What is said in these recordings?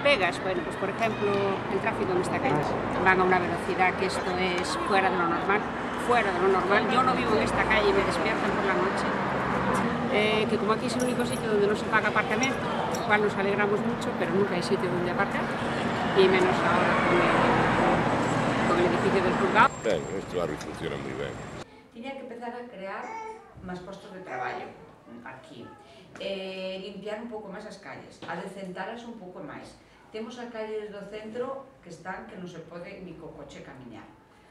pegas, bueno, pues por ejemplo, el tráfico en esta calle. Van a una velocidad que esto es fuera de lo normal, fuera de lo normal. Yo no vivo en esta calle y me despiertan por la noche. Que como aquí es el único sitio donde no se paga aparcamiento, lo cual nos alegramos mucho, pero nunca hay sitio donde aparcar, y menos ahora con el edificio del juzgado. Ben, este barrio funciona moi ben. Tiña que empezar a crear máis postos de traballo aquí, limpiar un pouco máis as calles, a decentarlas un pouco máis. Temos as calles do centro que están que non se pode ni co coche camiñar.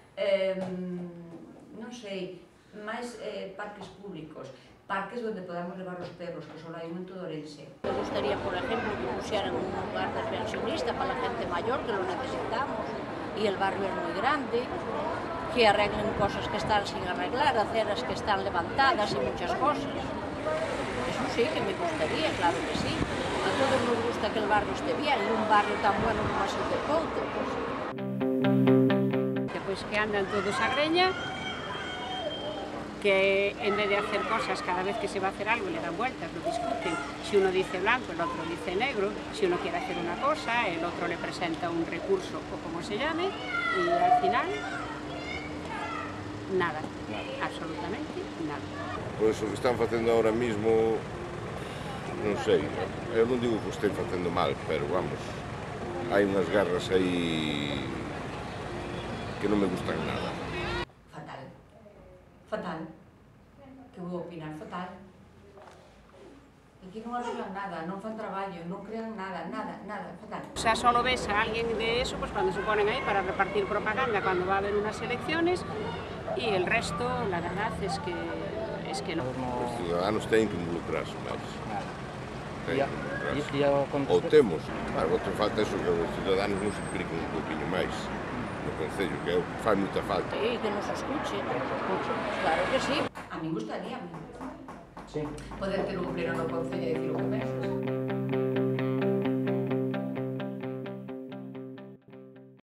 Non sei, máis parques públicos, parques donde podamos levar os perros, que só hai un en todo Ourense. Me gustaría, por ejemplo, que pusieran un lugar de pensionista para la gente mayor, que lo necesitamos, y el barrio es muy grande, que arreglen cosas que están sin arreglar, aceras que están levantadas y muchas cosas. Eso sí que me gustaría, claro que sí. A todos nos gusta que el barrio esté bien, y un barrio tan bueno como es el de Couto. Pues que andan todos a greña, que en vez de hacer cosas, cada vez que se va a hacer algo le dan vueltas, lo discuten. Si uno dice blanco, el otro dice negro. Si uno quiere hacer una cosa, el otro le presenta un recurso o como se llame, y al final, nada, absolutamente nada. Pois o que están facendo ahora mismo, non sei, eu non digo que o estén facendo mal, pero vamos, hai unhas garras aí que non me gustan nada. Fatal. Fatal. Que vou opinar? Fatal. Aquí non arreglan nada, non fan traballo, non crean nada, fatal. O sea, solo ves a alguien de eso pues cuando se ponen ahí para repartir propaganda cuando va a haber unas elecciones, y el resto, la verdad es que no. Os ciudadanos teñen que involucrarse máis. Ou temos, claro, outro falta eso, que os ciudadanos non se impliquen un pouquinho máis no Concello, que fai moita falta. Sí, que nos escuche, claro que sí. A mí gustaría Sí. poder ter un pleno no Concello e dicir o que penso.